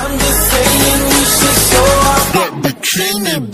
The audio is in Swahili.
I'm just saying we should show off that bikini.